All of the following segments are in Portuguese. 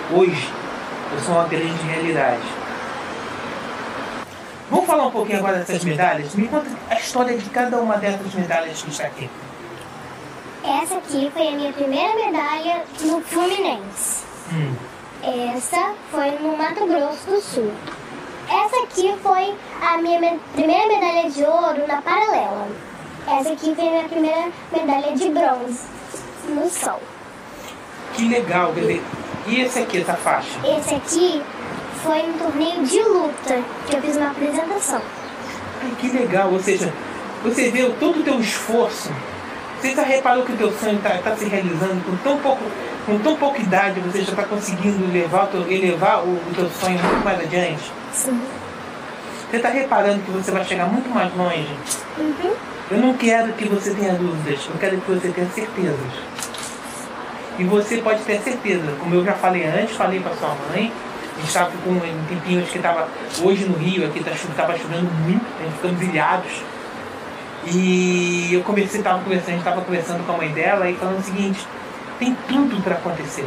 hoje eu sou uma grande realidade. Vamos falar um pouquinho agora dessas medalhas? Me conta a história de cada uma dessas medalhas que está aqui. Essa aqui foi a minha primeira medalha no Fluminense. Essa foi no Mato Grosso do Sul. Essa aqui foi a minha primeira medalha de ouro na paralela. Essa aqui foi a minha primeira medalha de bronze no sol. Que legal, bebê. E esse aqui, essa faixa? Esse aqui foi um torneio de luta, que eu fiz uma apresentação. Ai, que legal, ou seja, você vê todo o teu esforço. Você já reparou que o teu sonho está se realizando com tão pouca idade, você já está conseguindo elevar o teu sonho muito mais adiante? Sim. Você está reparando que você vai chegar muito mais longe? Uhum. Eu não quero que você tenha dúvidas, eu quero que você tenha certezas. E você pode ter certeza, como eu já falei antes, falei para sua mãe, a gente estava com um tempinho, acho que estava hoje no Rio, aqui estava chovendo muito, a gente ficamos ilhados. E eu a gente estava conversando com a mãe dela e falando o seguinte: tem tudo para acontecer.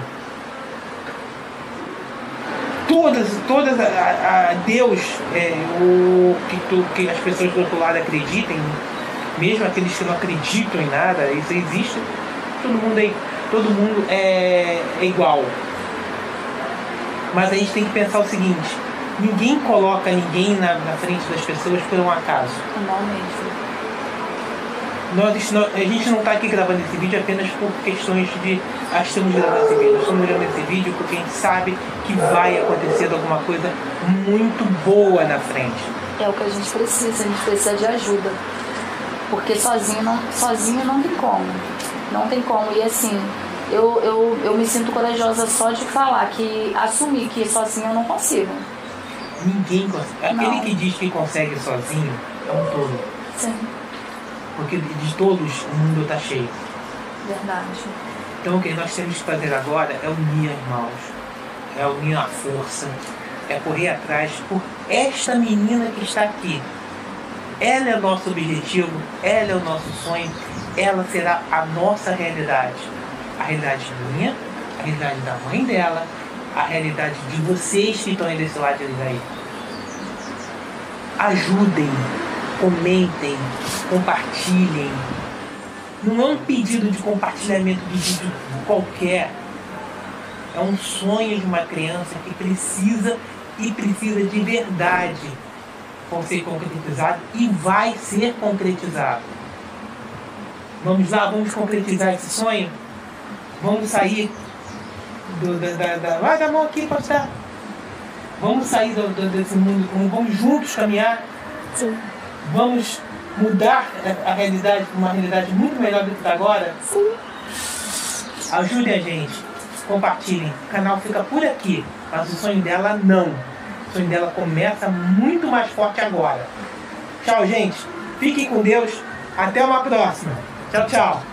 Todas a Deus, que as pessoas do outro lado acreditem, mesmo aqueles que não acreditam em nada, isso existe, todo mundo é igual. Mas a gente tem que pensar o seguinte: ninguém coloca ninguém na frente das pessoas por um acaso. Não mesmo. A gente não está aqui gravando esse vídeo apenas por questões de estamos gravando esse vídeo. Nós estamos gravando esse vídeo porque a gente sabe que vai acontecer alguma coisa muito boa na frente. É o que a gente precisa de ajuda. Porque sozinho não tem como. Não tem como. E assim, eu me sinto corajosa só de falar, assumir que sozinho eu não consigo. Ninguém consegue. Aquele que diz que consegue sozinho é um tolo. Sim. Porque de todos o mundo está cheio. Verdade. Então o que nós temos que fazer agora é unir as mãos, é unir a força, é correr atrás por esta menina que está aqui. Ela é o nosso objetivo, ela é o nosso sonho, ela será a nossa realidade. A realidade minha, a realidade da mãe dela, a realidade de vocês que estão aí desse lado aí. Ajudem. Comentem, compartilhem. Não é um pedido de compartilhamento de vídeo qualquer. É um sonho de uma criança que precisa de verdade ser concretizado e vai ser concretizado. Vamos lá, vamos concretizar esse sonho? Vamos sair vai dar a mão aqui, pastor. Vamos sair desse mundo, vamos juntos caminhar. Sim. Vamos mudar a realidade para uma realidade muito melhor do que está agora? Sim. Ajudem a gente, compartilhem. O canal fica por aqui, mas o sonho dela não. O sonho dela começa muito mais forte agora. Tchau, gente. Fiquem com Deus. Até uma próxima. Tchau, tchau.